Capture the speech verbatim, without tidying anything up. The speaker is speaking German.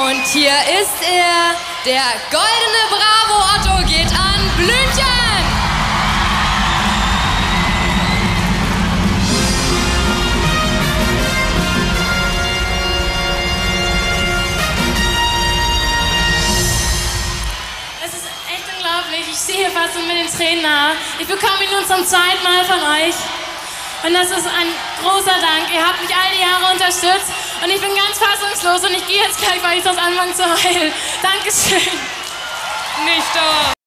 Und hier ist er, der goldene Bravo Otto geht an Blümchen! Es ist echt unglaublich, ich stehe hier fast mit den Tränen nahe. Ich bekomme ihn nun zum zweiten Mal von euch. Und das ist ein großer Dank. Ihr habt mich all die Jahre unterstützt und ich bin ganz fassungslos und ich gehe jetzt gleich, weil ich sonst anfange zu heulen. Dankeschön. Nicht doch.